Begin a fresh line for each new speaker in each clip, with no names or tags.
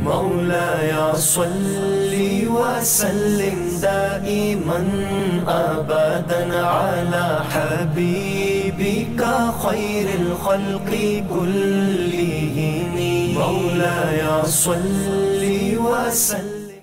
مولاي صل وسلم دائما أبدا على حبيبك خير الخلق كلهم مولاي صل وسلم۔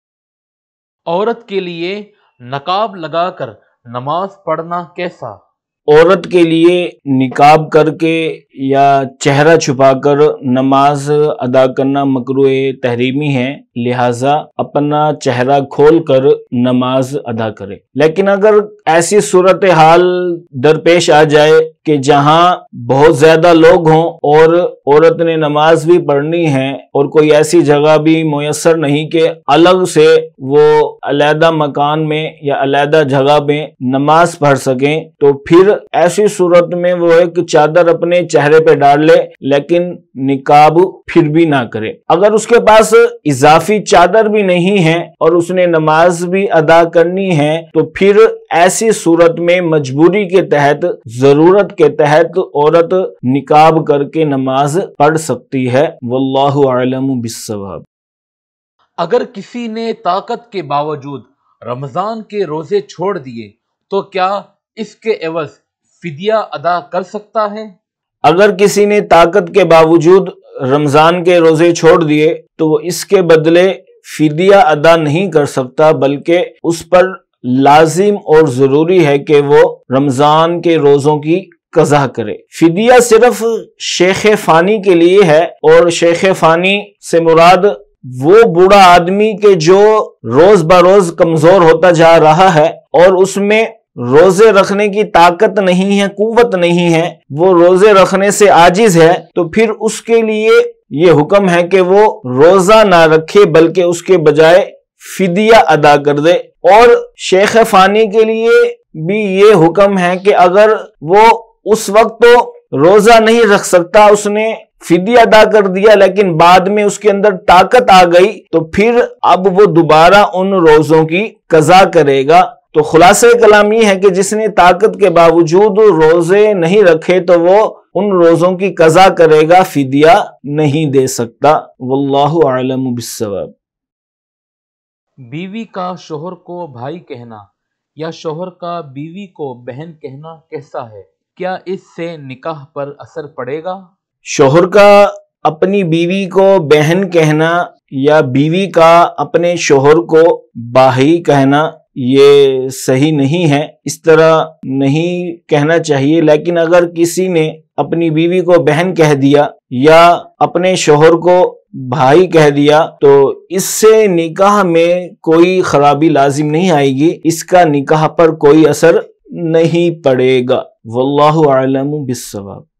عورت کے لیے نقاب لگا کر نماز پڑھنا کیسا؟
عورت کے لیے نقاب کر کے یا چہرہ چھپا کر نماز ادا کرنا مکروہ تحریمی ہے، لہٰذا اپنا چہرہ کھول کر نماز ادا کرے۔ لیکن اگر ایسی صورتحال درپیش آ جائے کہ جہاں بہت زیادہ لوگ ہوں اور عورت نے نماز بھی پڑھنی ہے اور کوئی ایسی جگہ بھی میسر نہیں کہ الگ سے وہ علیحدہ مکان میں یا علیحدہ جگہ میں نماز پڑھ سکیں، تو پھر ایسی صورت میں وہ ایک چادر اپنے چہرے پہ ڈال لے لیکن نقاب پھر بھی نہ کرے۔ اگر اس کے پاس اضافی چادر بھی نہیں ہے اور اس نے نماز بھی ادا کرنی ہے تو پھر ایسی صورت میں مجبوری کے تحت، ضرورت کے تحت عورت نقاب کر کے نماز پڑھ سکتی ہے۔ واللہ اعلم بالصواب۔
اگر کسی نے طاقت کے باوجود رمضان کے روزے چھوڑ دیے تو کیا اس کے عوض فدیہ ادا کر سکتا ہے؟
اگر کسی نے طاقت کے باوجود رمضان کے روزے چھوڑ دیے تو وہ اس کے بدلے فدیہ ادا نہیں کر سکتا، بلکہ اس پر لازم اور ضروری ہے کہ وہ رمضان کے روزوں کی قضا کرے۔ فدیہ صرف شیخ فانی کے لیے ہے، اور شیخ فانی سے مراد وہ بوڑھا آدمی کہ جو روز بروز کمزور ہوتا جا رہا ہے اور اس میں روزے رکھنے کی طاقت نہیں ہے، قوت نہیں ہے، وہ روزے رکھنے سے عاجز ہے، تو پھر اس کے لیے یہ حکم ہے کہ وہ روزہ نہ رکھے بلکہ اس کے بجائے فدیہ ادا کر دے۔ اور شیخ فانی کے لیے بھی یہ حکم ہے کہ اگر وہ اس وقت تو روزہ نہیں رکھ سکتا، اس نے فدیہ ادا کر دیا لیکن بعد میں اس کے اندر طاقت آ گئی، تو پھر اب وہ دوبارہ ان روزوں کی قضا کرے گا۔ تو خلاصہ کلام یہ ہے کہ جس نے طاقت کے باوجود روزے نہیں رکھے تو وہ ان روزوں کی قضا کرے گا، فدیہ نہیں دے سکتا۔ واللہ اعلم بالصواب۔
بیوی کا شوہر کو بھائی کہنا یا شوہر کا بیوی کو بہن کہنا کیسا ہے؟ کیا اس سے نکاح پر اثر پڑے گا؟
شوہر کا اپنی بیوی کو بہن کہنا یا بیوی کا اپنے شوہر کو بھائی کہنا یہ صحیح نہیں ہے، اس طرح نہیں کہنا چاہیے۔ لیکن اگر کسی نے اپنی بیوی کو بہن کہہ دیا یا اپنے شوہر کو بھائی کہہ دیا تو اس سے نکاح میں کوئی خرابی لازم نہیں آئے گی، اس کا نکاح پر کوئی اثر نہیں پڑے گا۔ واللہ اعلم بالصواب۔